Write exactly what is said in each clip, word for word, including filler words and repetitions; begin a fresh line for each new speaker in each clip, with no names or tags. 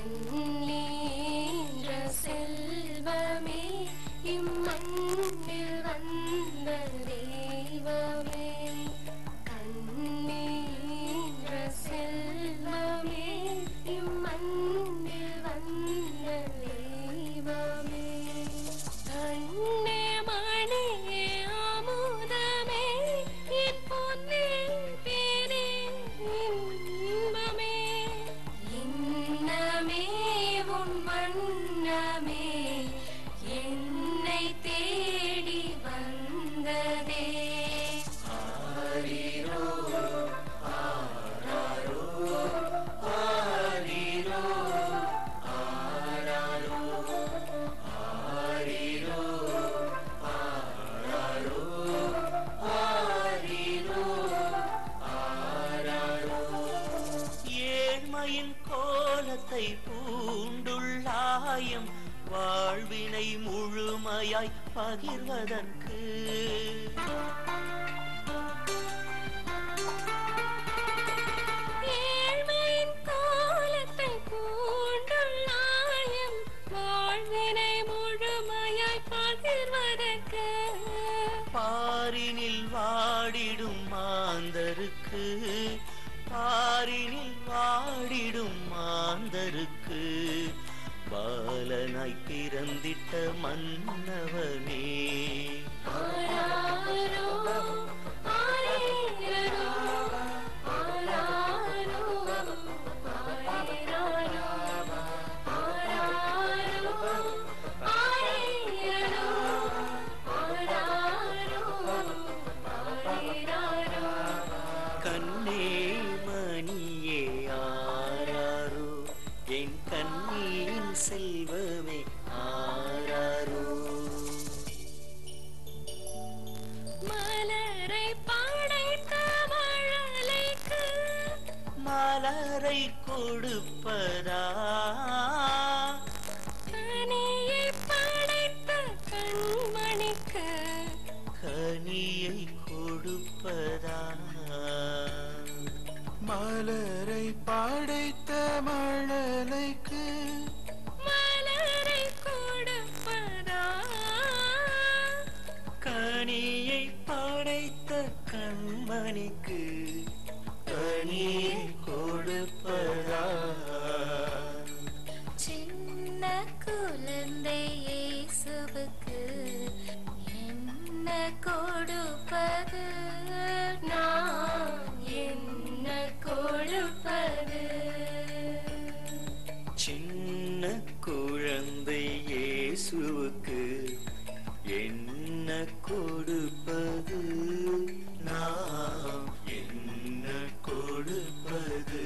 கண்ணீன்ற செல்வமே இம்மண்ணில் வந்த தெய்வமே கண்ணீன்ற செல்வமே இம்மண்ணில் வந்த தெய்வமே கண்ணே மணியே அமுதமே என் பொன்னே பேரே இன்பமே இன்னமே உன் வண்ணமே என்னை தேடி வந்ததே ஆரிரோ ஆராரோ ஆரிரோ ஆராரோ ஆரிரோ ஆராரோ ஆரிரோ ஆராரோ
ஏழ்மையின் கோலத்தை பூண்டுள்ளாயம் வாழ்வினை முழுமையாய் பகிர்வதற்கு
ஏழ்மையின் கோலத்தை பூண்டுள்ளாயம் வாழ்வினை முழுமையாய் பகிர்வதற்கு
பாரினில் வாடிடும் மாந்தருக்கு பாரினில் வாடிடும் மாந்தருக்கு பாலனாய் பிறந்திட்ட மன்னவனே
ஆராரோ ஆரிரோ ஆராரோ ஆரிரோ ஆராரோ ஆரிரோ ஆராரோ
கண்ணே மணியே ஆராரோ என் கண்ணின் செல்வமே ஆராரோ
மலரை படைத்த மழலைக்கு
மலரை கொடுப்பதா
கனியை படைத்த கண்மணிக்கு
கனியை கொடுப்பதா
மலரை படைத்த மழலைக்கு
மலரை கொடுப்பதா
கனியை படைத்த கண்மணிக்கு கனியை கொடுப்பதா
சின்ன குழந்தை இயேசுவுக்கு என்ன கொடுப்பது நான் என்ன கொடுப்பது
சின்ன குழந்தை இயேசுவுக்கு என்ன கொடுப்பது நான் என்ன கொடுப்பது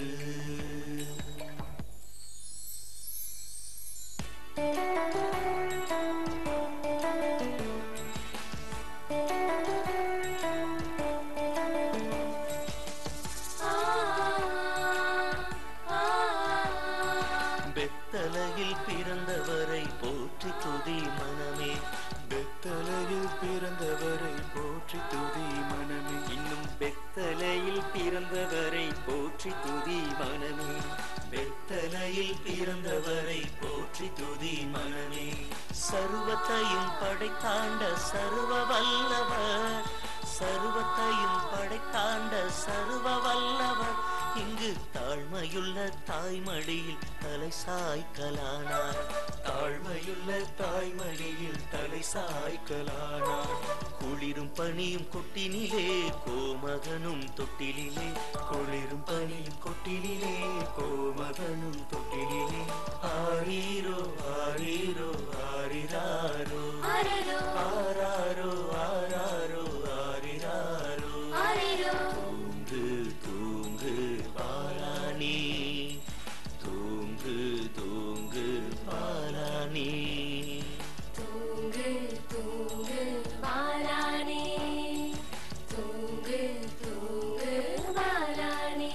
பெத்தலையில் பிறந்தவரை போற்றி துதி மனமே
பெத்தலையில் பிறந்தவரை போற்றி துதி மனமே
இன்னும் பெத்தலையில் பிறந்தவரை போற்றி துதி மனமே பெத்தலையில் பிறந்தவரை போற்றி துதி மனமே சர்வத்தையும் படைத்தாண்ட சர்வ வல்லவர் சர்வத்தையும் படைத்தாண்ட சர்வ வல்லவர் இங்கு தாழ்மையுள்ள தாய்மடியில் தலை சாய்க்கலானார் தாழ்மையுள்ள தாய்மடியில் தலை சாய்க்கலானார் குளிரும் பனியும் கொட்டினிலே கோமகனும் தொட்டிலே குளிரும் பனியும் கொட்டினிலே கோமகனும் தொட்டிலே ஆரீரோ ஆரீரோ ஆரிராரோ
ஆரிரோ
ஆராரோ ஆராரோ ஆரிராரோ
ஆரிரோ
தூங்கு தூங்கு பாலானி தூங்கு தூங்கு பாலானி
தூங்கு தூங்கு பாலானே தூங்கு தூங்கு பாலானே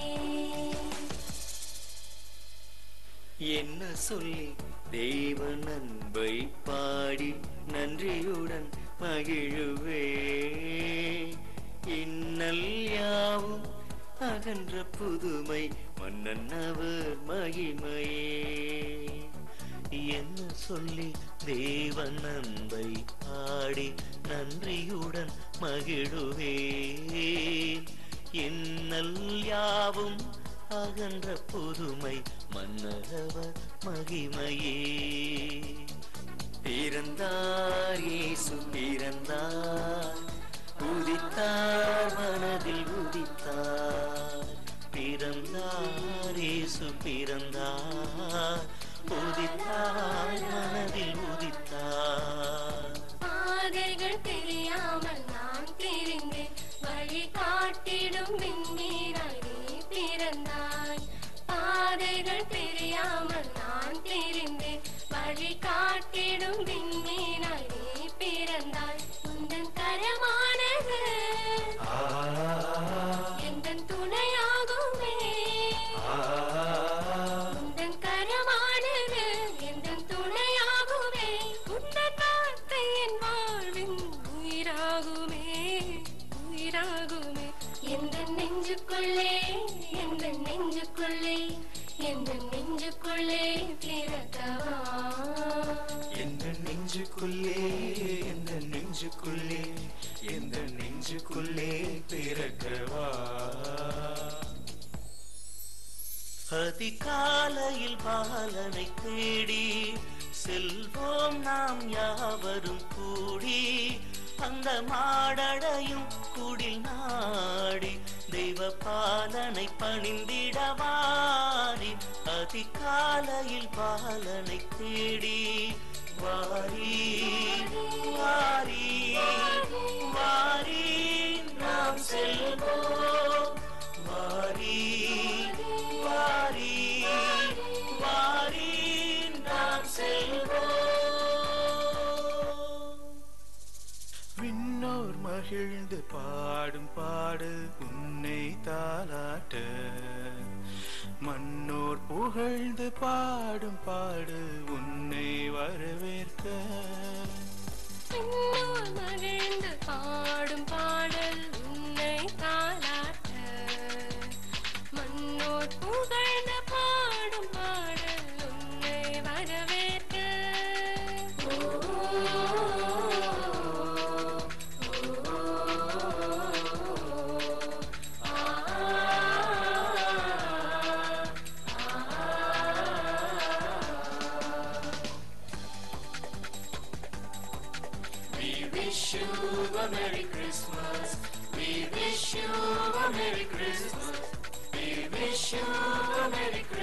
என்ன சொல்லி தேவன் அன்பை பாடி நன்றியுடன் மகிழுவே இன்னல் யாவும் அகன்ற புதுமை மன்னன் அவர் மகிமையே என்ன சொல்லி தேவன் அன்பை பாடி நன்றியுடன் மகிழுவேன். என்னல் யாவும் அகன்ற புதுமை மன்னரவர் மகிமையே. பிறந்தார் இயேசு பிறந்தார், உதித்தார் மனதில் உதித்தார். பிறந்தார் இயேசு பிறந்தார், உதித்தார் மனதில் உதித்தார்.
பாதைகள் தெரியாமல் நான் திரிந்தேன், வழி காட்டிடும் விண்மீனாய் நீ பிறந்தாய். பாதைகள் தெரியாமல் நான் திரிந்தேன், வழி காட்டிடும் விண்மீனாய் நீ பிறந்தாய். உந்தன் கரமானது எந்தன் துணையாகுமே. உந்தன் கரமானது எந்தன் துணையாகுமே. உந்தன் வார்த்தை என் வாழ்வின் உயிராகுமே, உயிராகுமே. எந்தன் நெஞ்சுக்குள்ளே, எந்தன் நெஞ்சுக்குள்ளே, எந்தன் நெஞ்சுக்குள்ளே பிறக்கவா.
எந்த நெஞ்சுக்குள்ளே, எந்த நெஞ்சுக்குள்ளே, எந்த நெஞ்சுக்குள்ளே பிறக்கவா.
அதிகாலையில் பாலனை தேடி செல்வோம் நாம் யாவரும் கூடி. அந்த மாடடையும் குடில் நாடி தெய்வ பாலனை பணிந்திடவாரி. அதிகாலையில் பாலனை தேடி வாரி வாரி வாரி நாம் செல்வோம். வாரி வாரி வாரி நாம் செல்வோம்.
விண்ணோர் மகிழ்ந்து பாடும் பாடு உன்னை தாலாட்ட, மன்னோர் புகழ்ந்து பாடும் பாடு உன்னை வரவேற்க.
விண்ணோர் மகிழ்ந்து பாடும் பாடல் உன்னை தாலாட்ட, மன்னோர் புகழ்ந்து பாடும் பாடல் உன்னை வரவேற்க. ஓ,
We wish you a Merry Christmas. We wish you a Merry Christmas. We wish you a Merry Christmas.